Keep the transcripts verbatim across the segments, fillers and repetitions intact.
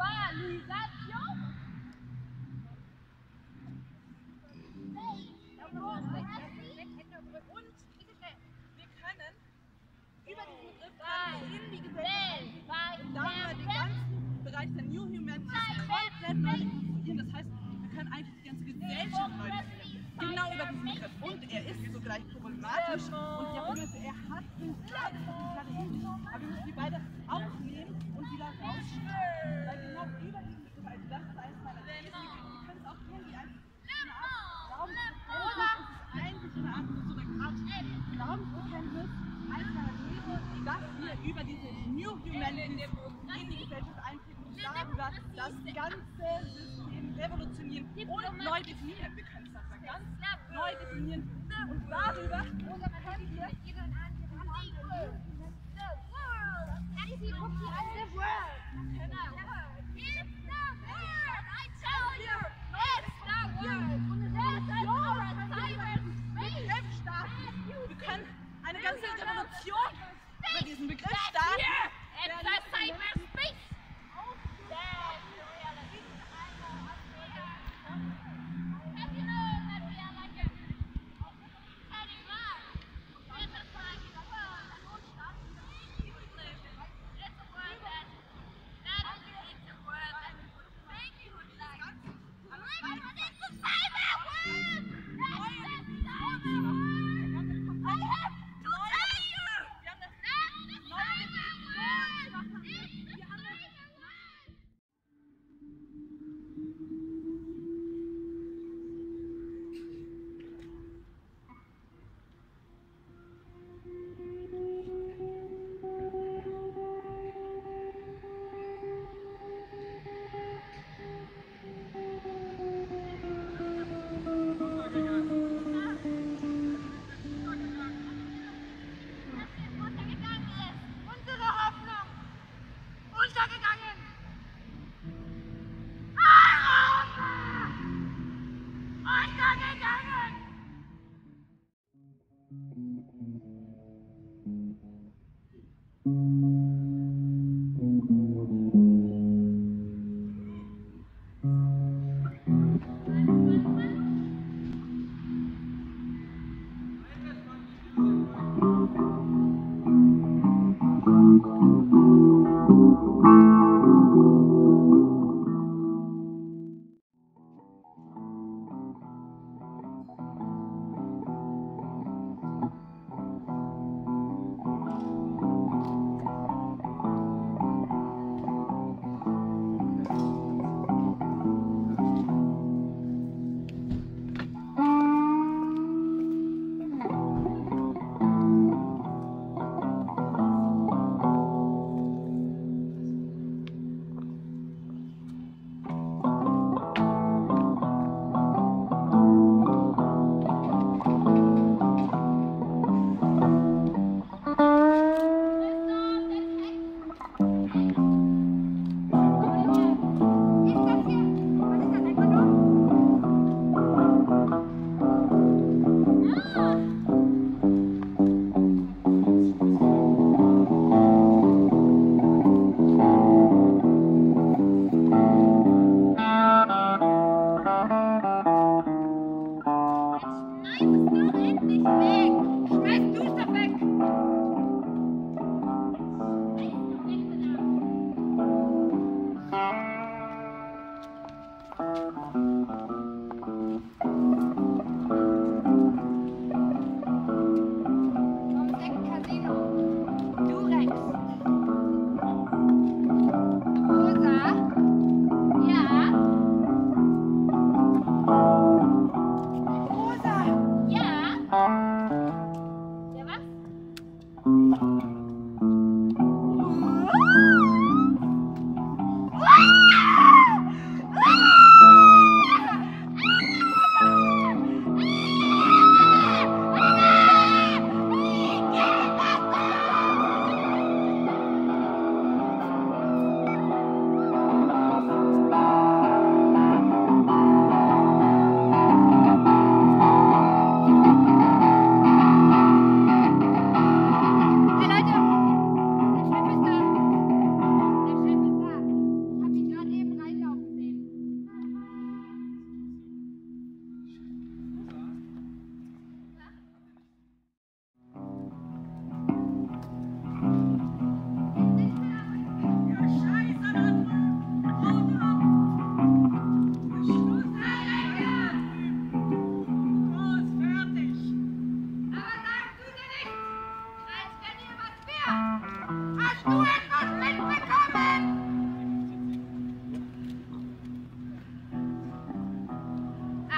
Bereich der New Humanities komplett neu definieren. Das heißt, wir können eigentlich die ganze Gesellschaft neu definieren. Genau über diesen Begriff. Und er ist zugleich problematisch. Und der Begriff, er hat eine klare Hinsicht. Aber wir müssen die beide aufnehmen und wieder rausstellen. Weil genau über diesen Begriff, also das ist eines meiner Thesen. Wir können es auch irgendwie einfach eine Art Glaubensbekenntnis. Es ist eigentlich eine Art, so eine Art Glaubensbekenntnis einzelner Thesen, dass wir über diese New Humanities in die Gesellschaft eintreten. Darüber das ganze System revolutionieren und neu definieren. Wir können es einfach ganz neu definieren. Und darüber können wir Wir können eine ganze Revolution über diesen Begriff starten.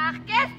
nach gestern.